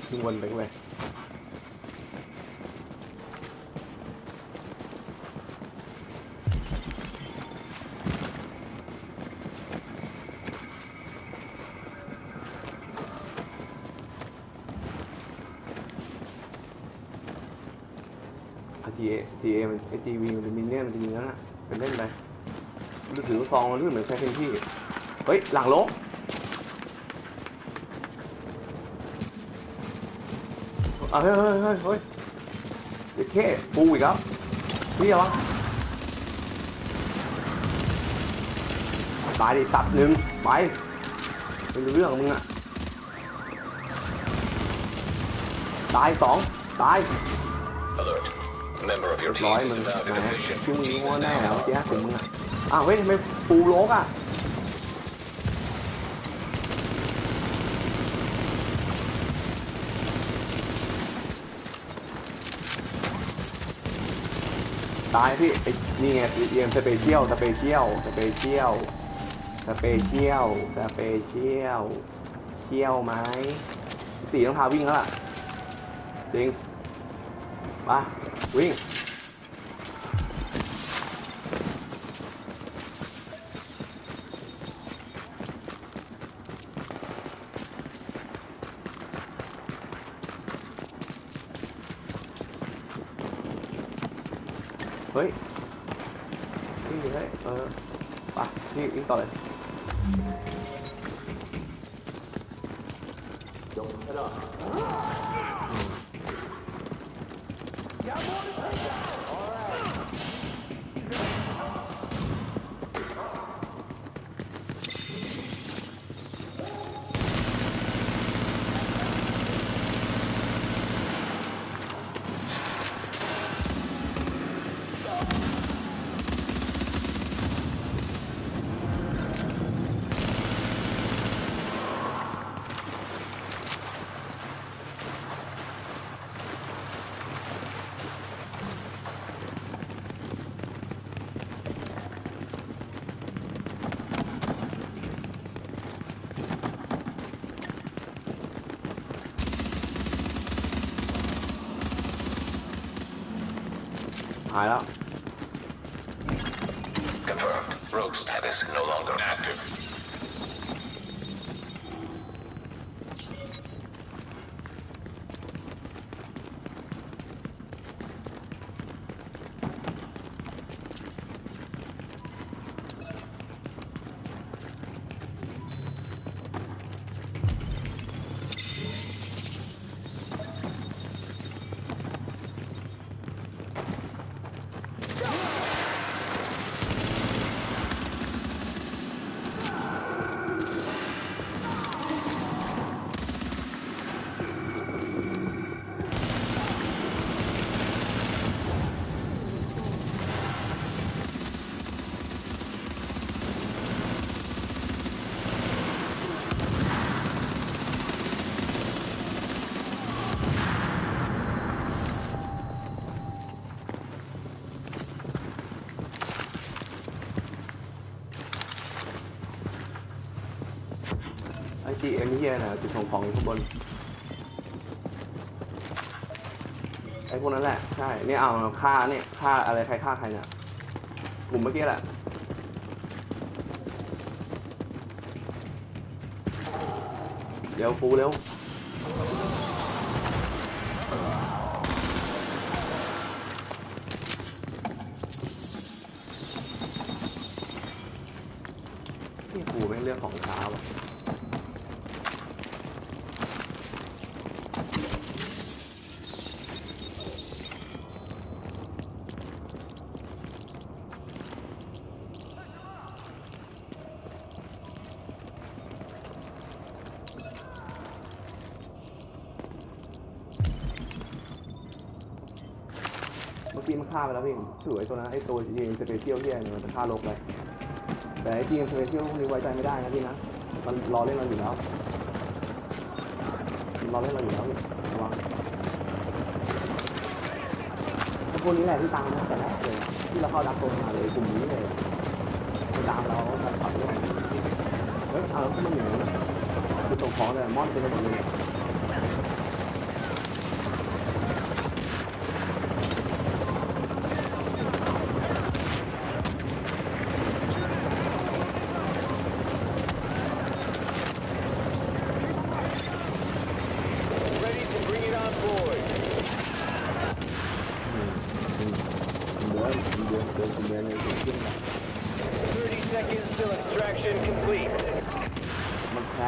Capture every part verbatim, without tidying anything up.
วิ่งวนไปเลยทีเอทีเอมันไอทีวีมันจะมินเนี่ยมันจะยิงแล้วนะเป็นเล่นไปดูถือซองมันรู้เหมือนใช้พื้นที่เฮ้ยหลังลงอ่ะเฮ้ยเฮ้ยเฮ้ยเฮ้ยเด็กแค่ปูอีกแล้วนี่เหรอตายดิตัดหนึ่งไปเป็นเรื่องมึงอะตายสองตายร้อยมึงนะชื่อมึงง้อแน่แล้วเจ๊ถึงมึงอ่ะอ้าวเฮ้ยทำไมปูโลกอ่ะตายพี่ไอ้นี่ไงเอียมสเปเชียลสเปเชียลสเปเชียลสเปเชียลสเปเชียลเชี่ยวไหมสี่ต้องพาวิ่งแล้วล่ะจริงมาวิ่งเฮ้ยวิ่งดิเฮ้ยเออไปนี่วิ่งต่อเลยจงให้ได้หายแล้ว Confirmed. Rogue status no longer active.ไอจีเอ็มเฮียนะจุดของของอยู่ข้างบนไอพวกนั้นแหละใช่เนี่ยเอาฆ่าเนี่ยฆ่าอะไรใครฆ่าใครเนี่ยกลุ่มเมื่อกี้แหละเดี๋ยวปูเร็วนี่ปูเป็นเรื่องของเช้าอ่ะเมื่อกี้มันฆ่าไปแล้วพี่ถือไอ้ตัวนั้นไอ้ตัวจีนสเปเชียลที่เนี่ยมันจะฆ่าโลกไปแต่ไอ้จีนสเปเชียลพวกนี้ไว้ใจไม่ได้นะพี่นะมันรอเล่นเราอยู่แล้วมันรอเล่นเราอยู่แล้วระวังไอ้พวกนี้แหละที่ตามมาแต่แรกเลยที่เราเข้าดักโซนมาเลยกลุ่มนี้เลยมันตามเราเราขับด้วยเฮ้ยเอาแล้วก็มันอยู่คือตรงของเลยมอนเป็นระเบิดเลย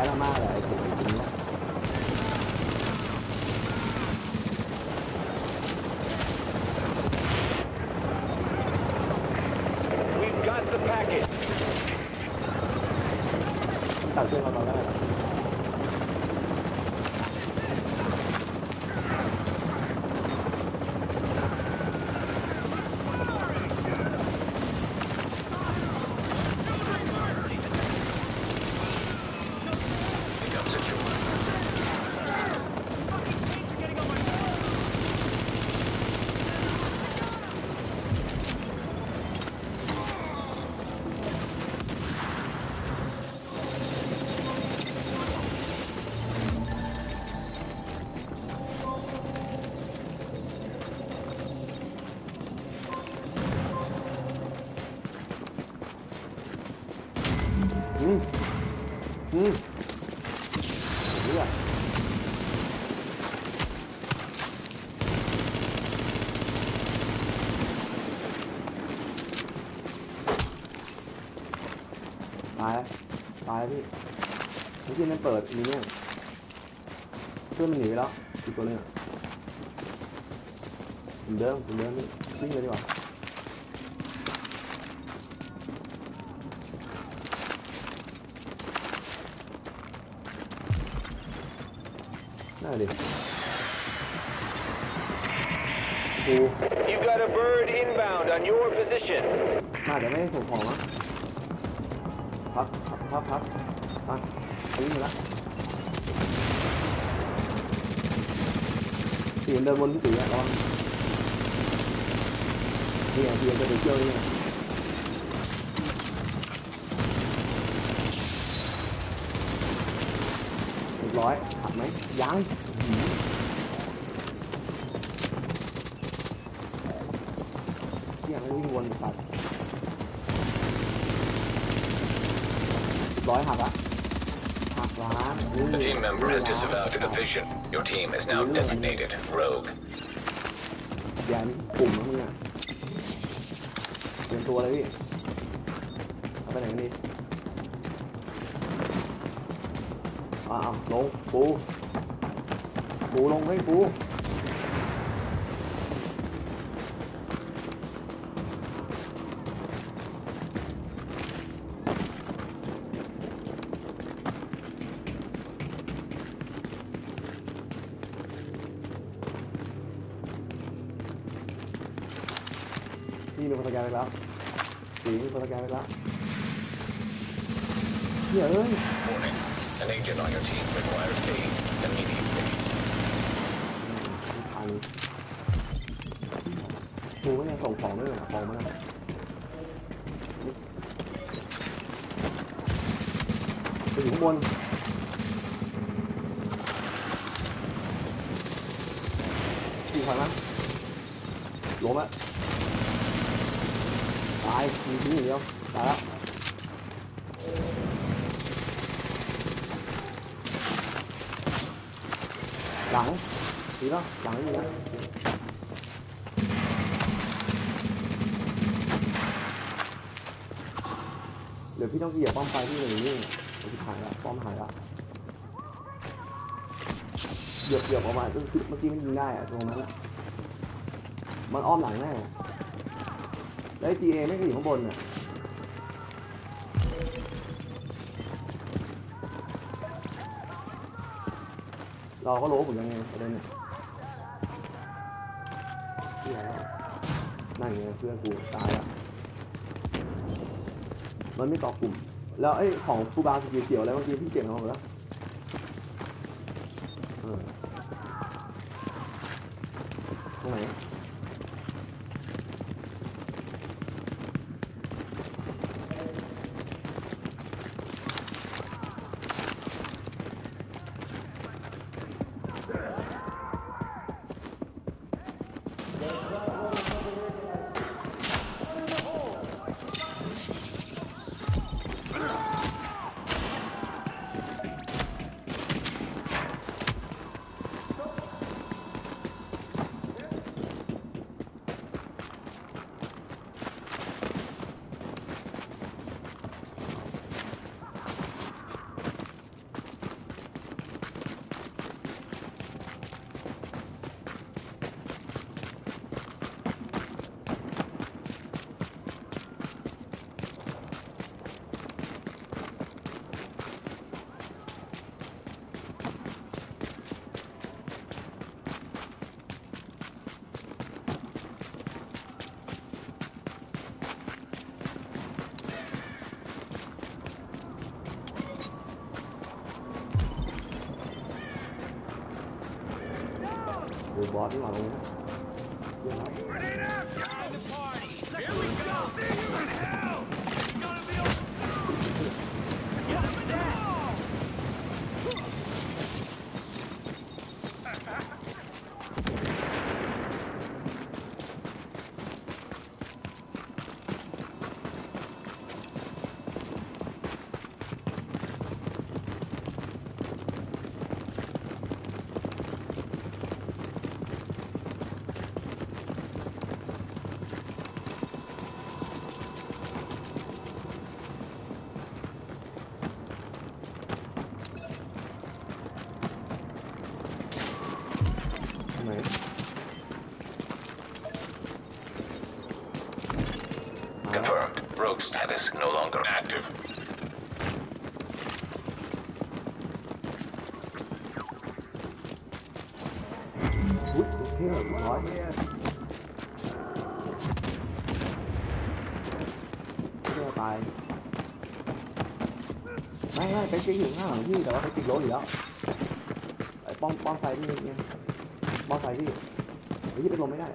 เรามากเลยไอ้ผมไอ้คนนี้ We've got the package. ตัดเสื้อเราตอนแรก อืมอืมเลือดตายแล้วตายแล้วพี่เมื่อกี้มันเปิดนี่เนี่ยเพื่อนมันหนีไปแล้วอีกตัวนึงอ่ะผมเดิมผมเดิมนี่วิ่งเลยดีกว่าน่าดิกู You've got a bird inbound on your position. น่าจะไม่ได้ส่งของมั้งพับพับพับพับอ่ะเอาวิ่งมาแล้วเสียงเดินบนที่ตีอ่ะระวังนี่ไงเสียงจะไปเที่ยวนี่ไงเรียบร้อยขับไหมยังเที่ยงไม่วิ่งวนตัดร้อยหักอะหักล้าน The team member has disavowed a division. Your team is now designated rogue. แย่นี่ปุ่มนะมึงอะเตรียมตัวเลยพี่เอาไปไหนกันดีอ้าวลงปูปูลงให้ปูนี่มีคนสแกนไปแล้วสีมีคนสแกนไปแล้วเฮ้ยเอ้ย Warning. An agent on your team requires aid immediately. ทันปูก็ยังส่งของด้วยเหรอของมันนะไปอยู่ข้างบนกี่คนนะล้มแล้วตายมีทิ้งอย่างเดียวตายแล้วหลังดีแล้วหลังนี่นะเดี๋ยวพี่ต้องเหยียบป้อมไฟที่เลยนี่มันหายแล้วป้อมหายแล้วเหยียบเหยียบออกมาเมื่อกี้มันยิงได้อะตรงนั้นมันอ้อมหลังแน่แล้วไอ้ จี เอ ไม่ก็อยู่ข้างบนน่ะเราก็รู้ผมยังไงประเด็นเนี่ยที่ไหนแล้วนั่นไงเพื่อนกูตายแล้วมันไม่ต่อกลุ่มแล้วไอ้ของฟูบาสกีเขียวอะไรเมื่อกี้พี่เก็บมาหมดแล้วเออตรงไหนดูบอสที่มาตรงนี้เดี๋ยวนะ Confirmed. Rogue status no longer active. อุ๊ยโอเคร้อยไม่ได้ตายไม่ไม่ไปติ๊กอยู่ข้างหลังพี่แต่ว่าไปติ๊กโลอยู่แล้วไอ้ป้อมป้อมไฟพี่เนี่ยป้อมไฟพี่ไอ้ที่เป็นลมไม่ได้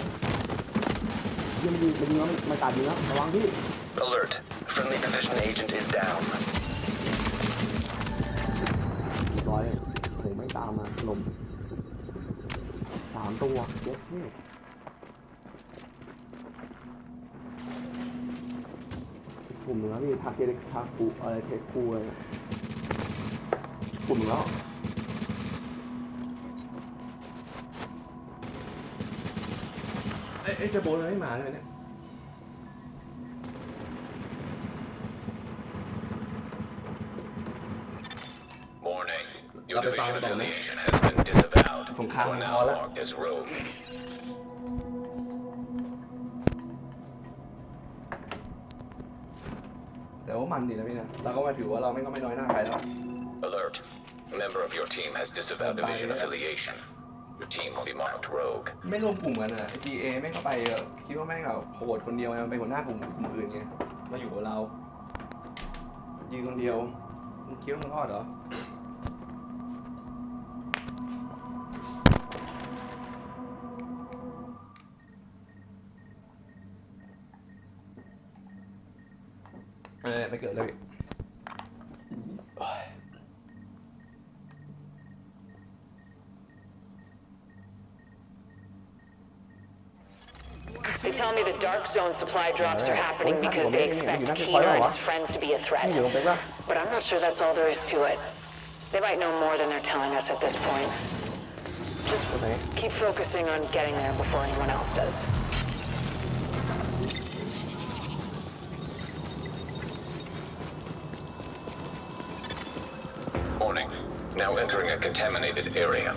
ยังมีเป็นเนื้อไม่ตายดีแล้วระวังพี่ Alert. Friendly division agent is down. ร้อยผมไม่ตามมาลมสามตัวเยอะพี่กลุ่มหนึ่งแล้วพี่ทาเกเล็กทาคูอะไรเทคคูอะไรกลุ่มหนึ่งแล้วเอ๊ะจะโบนอะไรไม่มาใช่ไหมเนี่ย Warning. Your division affiliation has been disavowed. You are now marked as rogue. แต่ว่ามันดีนะพี่นะเราก็มาถือว่าเราไม่ก็ไม่น้อยหน้าใครแล้ว Alert. A member of your team has disavowed division affiliation. Your team will be marked rogue. ไม่รวมกลุ่มกันอ่ะ ที เอ ไม่เข้าไปคิดว่าแม่งแบบโหดคนเดียวมันเป็นหัวหน้ากลุ่มกลุ่มอื่นไงมาอยู่กับเรายืนคนเดียวมึงคิดว่ามึงรอดเหรอเออไปเกิดเลย They tell me the Dark Zone supply drops are happening because they expect Keener and his friends to be a threat. But I'm not sure that's all there is to it. They might know more than they're telling us at this point. Just keep focusing on getting there before anyone else does. Warning. Now entering a contaminated area.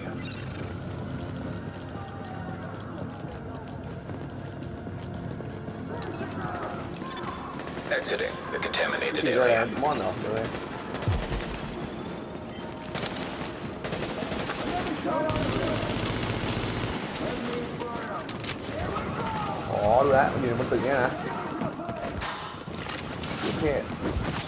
Exiting the contaminated area. มอนเหรอเลยอ๋อรู้แล้วมันอยู่บนตึกเนี่ยนะโอเค